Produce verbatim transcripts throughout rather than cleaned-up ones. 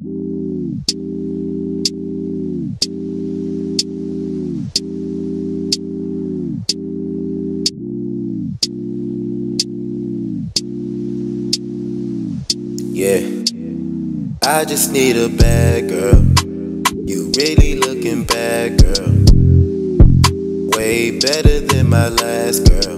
Yeah, I just need a bad girl. You really looking bad, girl. Way better than my last girl.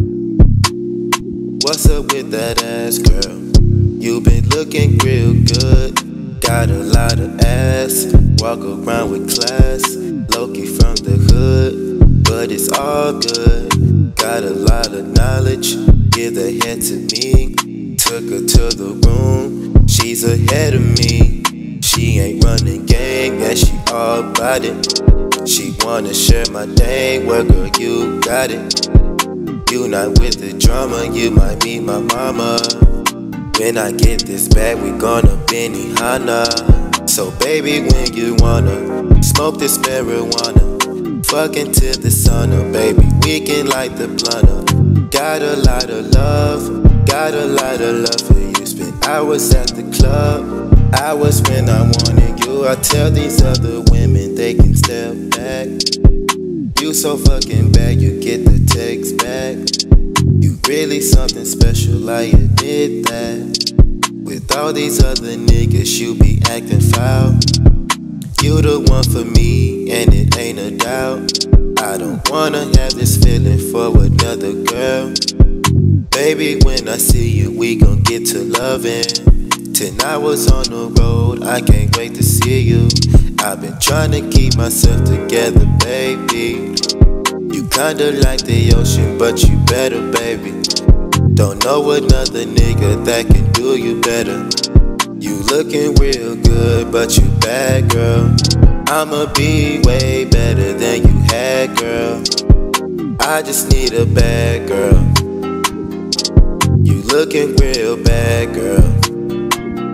What's up with that ass, girl? You been looking real good. Got a lot of ass. Walk around with class. Loki from the hood, but it's all good. Got a lot of knowledge. Give the head to me. Took her to the room, she's ahead of me. She ain't running game, yeah, she all about it. She wanna share my name, well girl, you got it. You not with the drama, you might meet my mama. When I get this bag, we gonna Benihana. So baby, when you wanna smoke this marijuana, fucking till the sun up, baby, we can light the blunt up. Got a lot of love. Got a lot of love for you. Spent hours at the club, hours when I wanted you. I tell these other women they can step back. You so fucking bad, you get the text back. You really something special, I admit that. With all these other niggas, you be acting foul. You the one for me, and it ain't a doubt. I don't wanna have this feeling for another girl. Baby, when I see you, we gon' get to loving. Ten hours on the road, I can't wait to see you. I've been trying to keep myself together, baby. You kinda like the ocean, but you better, baby. Don't know another nigga that can do you better. You looking real good, but you bad, girl. I'ma be way better than you had, girl. I just need a bad girl. You looking real bad, girl.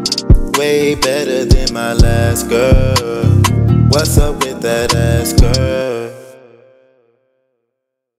Way better than my last girl. What's up with that ass, girl?